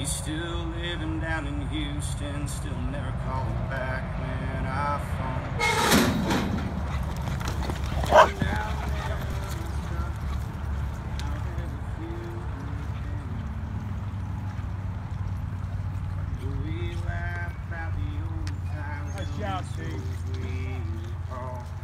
He's still living down in Houston, still never calling back when I phone. We laugh about the old times. Nice job, Steve.